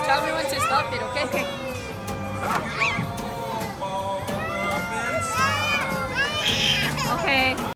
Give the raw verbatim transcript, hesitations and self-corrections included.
Tell me when to stop it, okay? Okay. Okay.